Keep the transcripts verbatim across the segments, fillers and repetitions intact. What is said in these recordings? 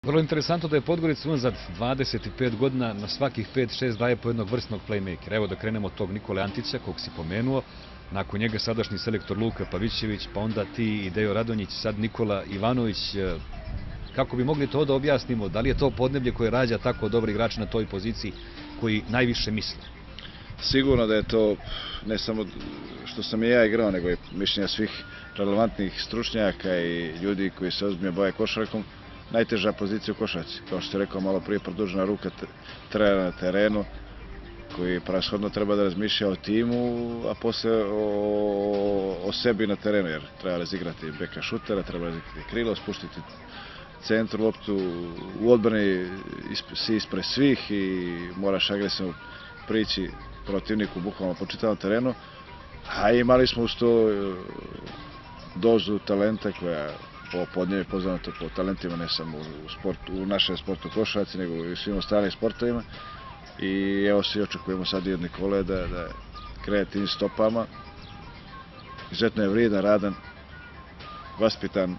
Vrlo interesantno da je Podgorica unazad dvadeset pet godina na svakih pet šest daje po jednog vrsnog playmakera. Evo da krenemo od tog Nikole Antića, kog si pomenuo, nakon njega sadašnji selektor Luka Pavićević, pa onda ti i Dejo Radonjić, sad Nikola Ivanović. Kako bi mogli to da objasnimo? Da li je to podneblje koje rađa tako dobri igrači na toj poziciji koji najviše misle? Sigurno da je to ne samo što sam i ja igrao, nego i mišljenja svih relevantnih stručnjaka i ljudi koji se ozbiljno bave košarkom, najteža pozicija u košarci. Kao što je rekao malo prije, produžena ruka trenera na terenu, koji prashodno treba da razmišlja o timu, a posle o, o sebi na terenu, jer treba razigrati beka šutera, treba razigrati krilo, spuštiti centru loptu u odbrani si ispred svih i moraš agresivno prići protivniku bukvalno po čitavom terenu. A imali smo uz to dozu talenta koja po podnjevi poznato po talentima ne samo u, sportu, u našem sportu košarci, nego i u svim ostalim sportovima. I evo se i očekujemo sad i od Nikole da, da kreje tim stopama. Izuzetno je vrijedan, radan, vaspitan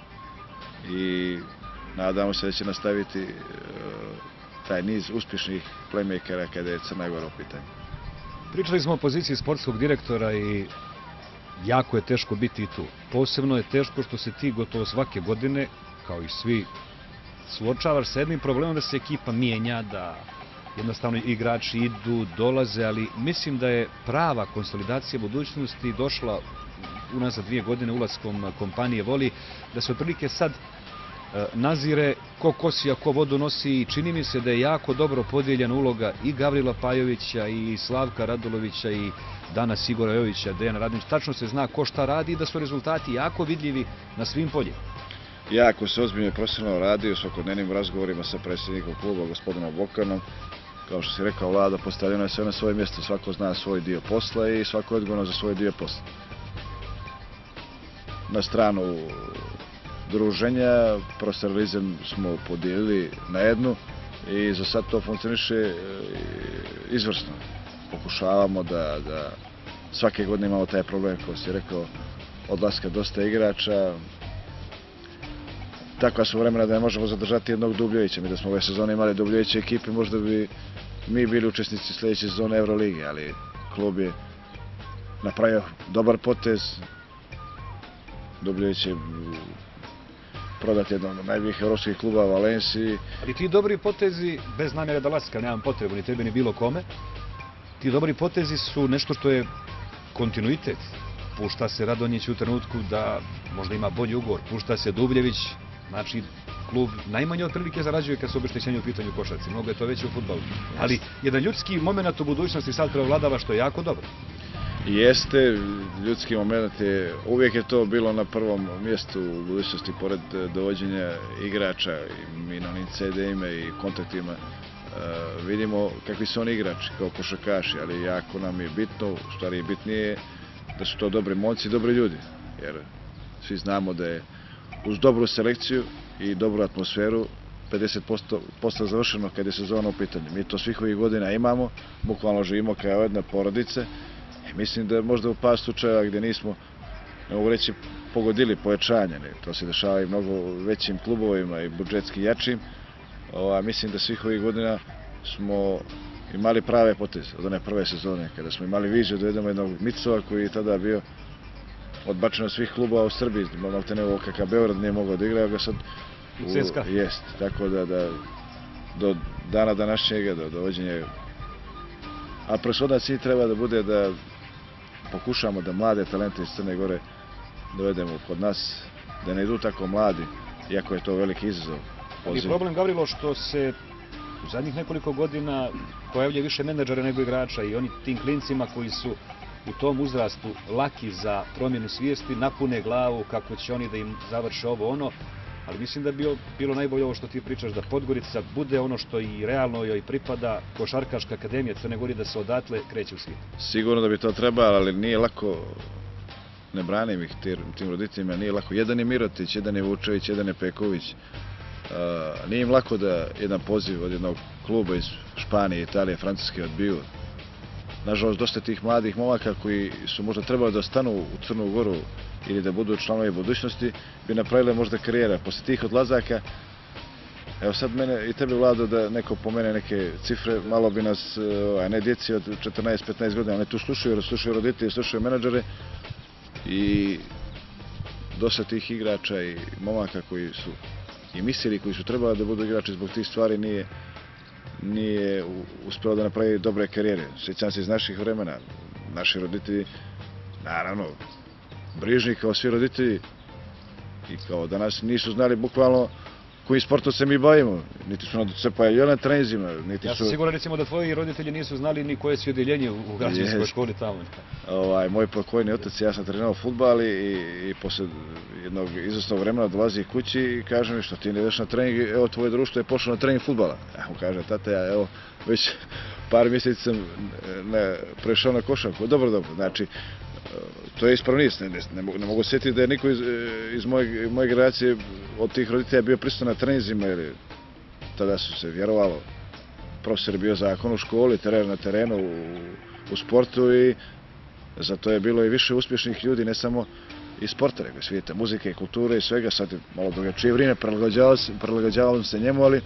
i nadamo se da će nastaviti uh, taj niz uspješnih playmakera kada je Crna Gora u pitanju. Pričali smo o poziciji sportskog direktora i jako je teško biti i tu. Posebno je teško što se ti gotovo svake godine, kao i svi, suočavaš sa jednim problemom da se ekipa mijenja, da jednostavno igrači idu, dolaze, ali mislim da je prava konsolidacija budućnosti došla unazad dvije godine ulaskom kompanije Voli, da se otprilike sad nazire ko kosi, a ko vodu nosi i čini mi se da je jako dobro podijeljena uloga i Gavrila Pajovića i Slavka Radulovića i danas Igora Jovića, Dejana Radonjića. Tačno se zna ko šta radi i da su rezultati jako vidljivi na svim poljima. Jako se ozbiljno i profesionalno radi u svakodnevnim razgovorima sa predsjednikom kluba, gospodinom Bokanom. Kao što si rekao, Vlada, postavljeno je sve na svoje mjesto, svako zna svoj dio posla i svako je odgovorno za svoj dio posla. Na stranu druženja, profesionalizam smo podijelili na jednu i za sad to funkcioniše izvrsno. Pokušavamo da, da svake godine imamo taj problem, kao si rekao, odlaska dosta igrača. Takva su vremena da ne možemo zadržati jednog Dubljevića. Mi da smo ove sezone imali Dubljevića ekipi, možda bi mi bili učesnici sljedeće sezone Euroligi, ali klub je napravio dobar potez. Dubljević je prodati jednog od najboljih evropskih kluba u Valenciji. Ali ti dobri potezi, bez namjere da laska, nemam potrebu ni tebi ni bilo kome, ti dobri potezi su nešto što je kontinuitet. Pušta se Radonjić u trenutku da možda ima bolji ugovor, pušta se Dubljević, znači klub najmanje otprilike zarađuje kad su obeštećenje u pitanju košarci, mnogo je to već u fudbalu. Ali jedan ljudski moment u budućnosti sad prevladava što je jako dobro. Jeste, ljudski moment je, uvijek je to bilo na prvom mjestu u budućnosti, pored dovođenja igrača i mi na onim ce de-ima i kontaktima uh, vidimo kakvi su oni igrači kao košarkaši, ali jako nam je bitno, u stvari bitnije je da su to dobri momci i dobri ljudi, jer svi znamo da je uz dobru selekciju i dobru atmosferu pedeset posto posla završeno kad je sezona u pitanju. Mi to svih ovih godina imamo, bukvalno živimo kao jedna porodice. Mislim da možda u par slučajeva gdje nismo, ne mogu reći, pogodili pojačanje, to se dešava i mnogo većim klubovima i budžetski jačim, a mislim da svih ovih godina smo imali prave poteze od one prve sezone, kada smo imali viziju da jedemo jednog Micova koji je tada bio odbačen od svih klubova u Srbiji, malte ne ovo kakav Beograd nije mogao da igra, ga sad u ce es ka. Jest, tako da, da do dana današnjega, do dovođenja. A presudna cilj treba da bude da pokušamo da mlade talente iz Crne Gore dovedemo kod nas, da ne idu tako mladi, iako je to veliki izazov. I problem, Gavrilo, što se u zadnjih nekoliko godina pojavlja više menadžera nego igrača i oni tim klincima koji su u tom uzrastu laki za promjenu svijesti napune glavu kako će oni da im završe ovo ono, ali mislim da bi bilo najbolje ovo što ti pričaš, da Podgorica bude ono što i realno joj pripada, Košarkaška akademija Crne Gore, da se odatle kreće u svijet. Sigurno da bi to trebalo, ali nije lako, ne branim ih tim roditeljima, nije lako. Jedan je Mirotić, jedan je Vučević, jedan je Peković. Nije im lako da jedan poziv od jednog kluba iz Španije, Italije, Francuske odbiju. Nažalost, dosta tih mladih momaka koji su možda trebali da ostanu u Crnu Goru ili da budu članovi budućnosti, bi napravile možda karijera. Posle tih odlazaka Evo sad mene i tebe, Vlado, da neko pomene neke cifre, malo bi nas, a ne djeci od četrnaest petnaest godina, oni tu slušaju, slušaju roditelji, slušaju menadžere i dosta tih igrača i momaka koji su i mislili, koji su trebali da budu igrači zbog tih stvari, nije nije uspeo da napravi dobre karijere. Sjećam se iz naših vremena, naši roditelji, naravno, brižni kao svi roditelji i kao danas nisu znali bukvalno koji sportom se mi bavimo, niti su nacepajali na trenzima, niti su... Ja sam siguran, recimo, da tvoji roditelji nisu znali ni koje si odjeljenje u građanskoj školi tamo. Ovaj, moj pokojni otac, ja sam trenirao fudbal i, i posle jednog izvesnog vremena dolazi kući i kaže mi, što ti ne ideš na trening, evo tvoje društvo je pošlo na trening fudbala. Ja mu kažem, tata, ja evo već par mjeseci sam ne, prešao na košarku. Dobro, dobro, znači, to je ispravnist, ne, ne, ne mogu sjetiti da je niko iz, iz moje, moje generacije od tih roditelja bio prisutan na treninzima, jer tada su se vjerovalo, profesor je bio zakon u školi, trener na terenu, u, u sportu i zato je bilo i više uspješnih ljudi, ne samo iz sporta, nego svijeta muzike i kulture i svega, sad je malo drugačije vrijeme, prilagođavalo se njemu, ali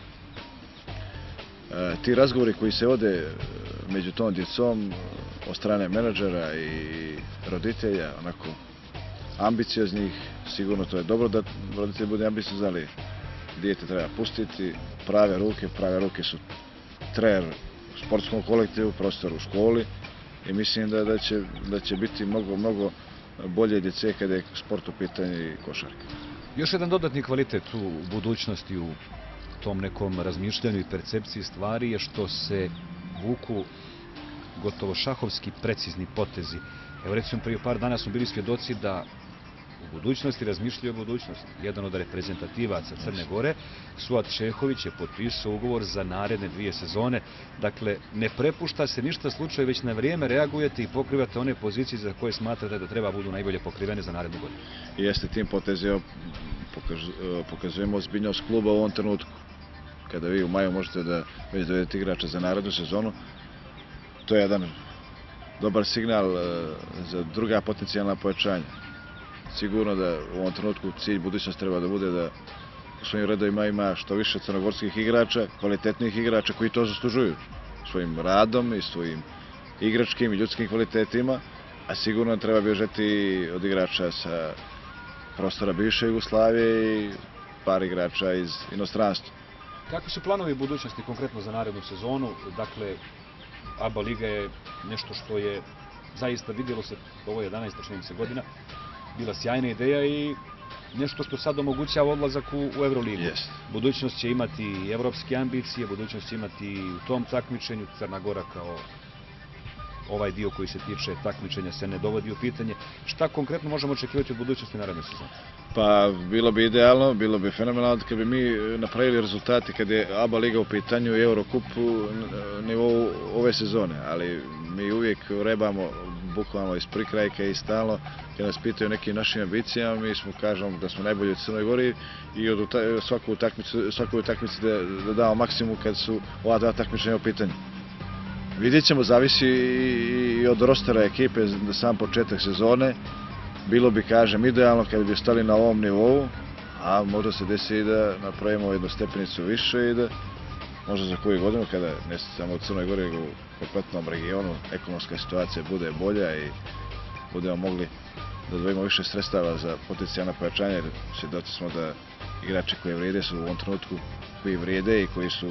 e, ti razgovori koji se vode među tom djecom od strane menadžera i roditelja, onako ambicioznih, sigurno to je dobro da roditelj bude ambiciozni, ali dijete treba pustiti, prave ruke, prave ruke su trener u sportskom kolektivu, prostor u školi i mislim da, da, će, da će biti mnogo, mnogo bolje djece kada je sport u pitanju i košarka. Još jedan dodatni kvalitet u budućnosti, u tom nekom razmišljanju i percepciji stvari je što se vuku gotovo šahovski precizni potezi. Evo, recimo, prije par dana smo bili svjedoci da u budućnosti razmišljaju o budućnosti. Jedan od reprezentativaca Crne Gore, Suat Čehović, je potpisao ugovor za naredne dvije sezone. Dakle, ne prepušta se ništa slučaju, već na vrijeme reagujete i pokrivate one pozicije za koje smatrate da treba budu najbolje pokrivene za narednu godinu. I jeste tim potezima pokazujemo ozbiljnost kluba u ovom trenutku. Kada vi u maju možete da već dovedete igrača za narednu sezonu, to je jedan dobar signal za druga potencijalna pojačanja. Sigurno da u ovom trenutku cilj budućnosti treba da bude da u svojim redovima ima što više crnogorskih igrača, kvalitetnih igrača koji to zaslužuju svojim radom i svojim igračkim i ljudskim kvalitetima, a sigurno treba bježati od igrača sa prostora bivše Jugoslavije i par igrača iz inostranstva. Kakvi su planovi budućnosti konkretno za narednu sezonu? Dakle, A B A Liga je nešto što je zaista vidjelo se, ovo je jedanaesta čini se godina, bila sjajna ideja i nešto što sad omogućava odlazak u, u Euroligu. Yes. Budućnost će imati i evropske ambicije, budućnost će imati i u tom takmičenju. Crna Gora kao ovaj dio koji se tiče takmičenja se ne dovodi u pitanje. Šta konkretno možemo očekivati od budućnosti naredne sezone? Pa bilo bi idealno, bilo bi fenomenalno kad bi mi napravili rezultati kad je A B A Liga u pitanju i Eurocup u nivou ove sezone, ali mi uvijek rebamo bukvalno iz prikrajka i stalno kad nas pitaju nekim našim ambicijama, mi smo kažemo da smo najbolji u Crnoj Gori i od svaku utakmicu, svaku utakmicu da, da damo maksimum kad su ova dva takmičenja u pitanju. Vidjet ćemo, zavisi i od rostera ekipe za sam početak sezone. Bilo bi, kažem, idealno kada bi ostali na ovom nivou, a možda se desi i da napravimo jednu stepenicu više i da možda za koju godinu, kada ne samo u Crnoj Gori, nego u kompletnom regionu, ekonomska situacija bude bolja i budemo mogli da odvojimo više sredstava za potencijalna pojačanja, jer svjedoci smo da igrači koji vrijede su u ovom trenutku koji vrijede i koji su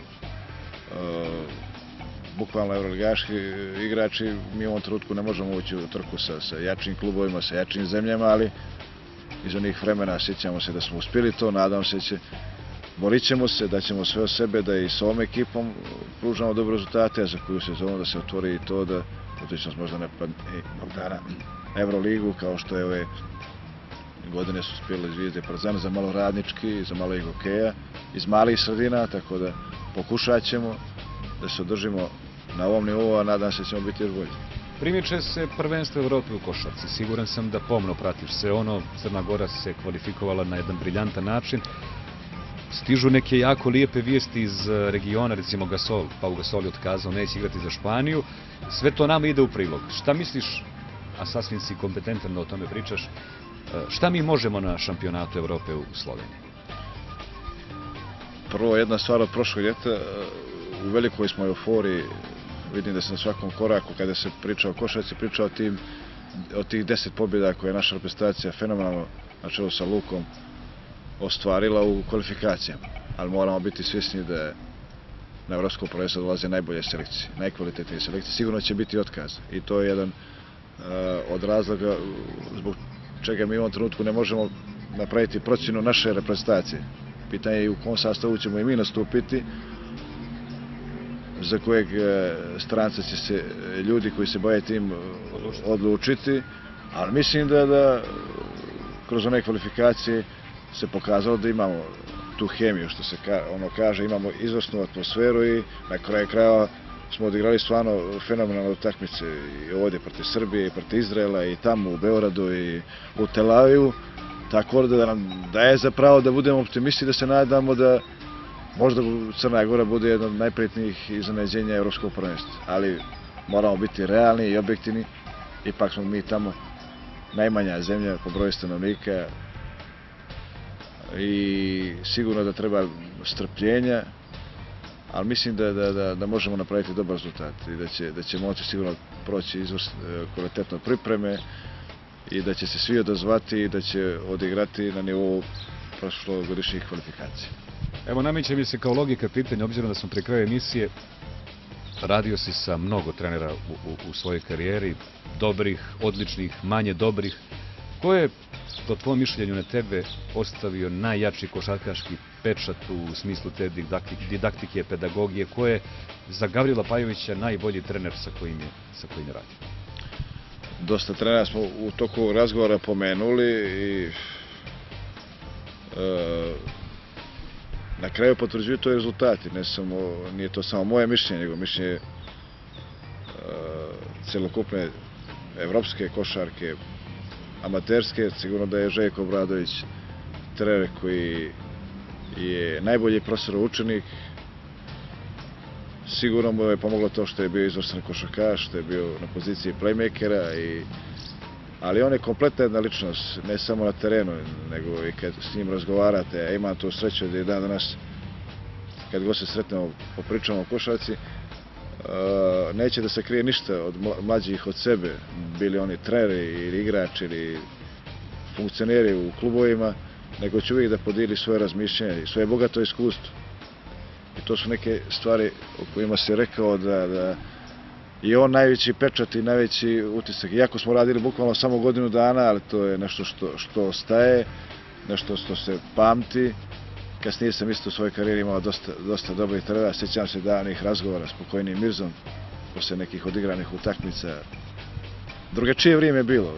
uh, bukvalno euroligaški igrači. Mi u ovom trenutku ne možemo ući u trku sa, sa jačim klubovima, sa jačim zemljama, ali iz onih vremena sjećamo se da smo uspjeli to, nadam se će, borit ćemo se, da ćemo sve od sebe, da i s ovom ekipom pružamo dobre rezultate, a za koju sezonu da se otvori i to da budućnost možda ne padne na Euroligu, kao što je ove godine su uspjeli Zvijezde i Partizan za malo radnički, za malo i hokeja, iz malih sredina, tako da pokušat ćemo da se održimo na ovom nivou, a nadam se da ćemo biti još bolji. Primiče se prvenstvo Evrope u košarci. Siguran sam da pomno pratiš sve ono. Crna Gora se kvalifikovala na jedan briljantan način. Stižu neke jako lijepe vijesti iz regiona, recimo Gasol, Pau Gasol je otkazao, neće igrati za Španiju. Sve to nama ide u prilog. Šta misliš, a sasvim si kompetentan da o tome pričaš, šta mi možemo na šampionatu Evrope u Sloveniji? Prvo, jedna stvar od prošlog ljeta, u velikoj smo euforiji, vidim da se na svakom koraku, kada se priča o košarci, priča o, tim, o tih deset pobjeda koje je naša reprezentacija fenomenalno na čelu sa Lukom ostvarila u kvalifikacijama. Ali moramo biti svjesni da na evropsko prvenstvo dolaze najbolje selekcije, najkvalitetnije selekcije. Sigurno će biti otkaz i to je jedan uh, od razloga zbog čega mi u ovom trenutku ne možemo napraviti procjenu naše reprezentacije. Pitanje je u kom sastavu ćemo i mi nastupiti, za kojeg stranca će se ljudi koji se bave tim odlučiti, ali mislim da, da kroz one kvalifikacije se pokazalo da imamo tu hemiju, što se ono kaže, imamo izvrsnu atmosferu i na kraju krajeva smo odigrali stvarno fenomenalne utakmice i ovdje protiv Srbije, i protiv Izraela, i tamo u Beogradu, i u Tel Avivu, tako da nam daje za pravo da budemo optimisti, da se nadamo da možda Crna Gora bude jedno od najprijetnijih iznenađenja evropskog prvenstva, ali moramo biti realni i objektivni, ipak smo mi tamo najmanja zemlja po broju stanovnika i sigurno da treba strpljenja, ali mislim da, da, da, da možemo napraviti dobar rezultat i da će, da će moći sigurno proći izvrsno kvalitetno pripreme i da će se svi odazvati i da će odigrati na nivou prošlogodišnjih kvalifikacija. Evo, nameće mi se kao logika pitanja, obzirom da smo pri kraju emisije, radio si sa mnogo trenera u, u, u svojoj karijeri, dobrih, odličnih, manje dobrih. Ko je, po tvojom mišljenju, na tebe ostavio najjači košarkaški pečat u smislu te didaktike, pedagogije? Ko je za Gavrila Pajovića najbolji trener sa kojim je, sa kojim je radio? Dosta trenera smo u toku razgovora pomenuli i e, na kraju potvrđuju to rezultati. Ne samo, nije to samo moje mišljenje, nego mišljenje e, celokupne evropske košarke, amaterske. Sigurno da je Željko Obradović trener koji je najbolji profesor učenik. Sigurno mu je pomoglo to što je bio izvrstan košarkaš, što je bio na poziciji playmakera, i, ali on je kompletna jedna ličnost, ne samo na terenu, nego i kad s njim razgovarate. Ja imam tu sreću da je dan danas, kad god se sretnemo, popričamo o košarci, neće da se krije ništa od mlađih od sebe, bili oni treneri ili igrači ili funkcioneri u klubovima, nego će uvijek da podijeli svoje razmišljanje i svoje bogato iskustvo. I to su neke stvari o kojima se rekao da, da je on najveći pečat i najveći utisak. Iako smo radili bukvalno samo godinu dana, ali to je nešto što, što ostaje, nešto što se pamti. Kasnije sam isto u svojoj karijeri imao dosta, dosta dobrih trenera. Sjećam se davnih razgovora s pokojnim Mirzom posle nekih odigranih utakmica. Drugačije vrijeme je bilo.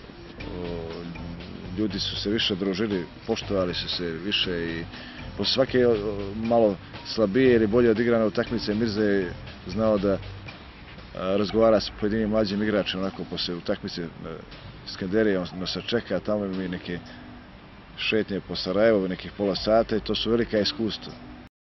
Ljudi su se više družili, poštovali su se više i posle svake malo slabije ili bolje odigrane utakmice Mirza je znao da razgovara s pojedinim mlađim igračima, onako posle utakmice Skanderije, on nas čeka, tamo ima neke šetnje po Sarajevu, nekih pola sata, i to su velika iskustva.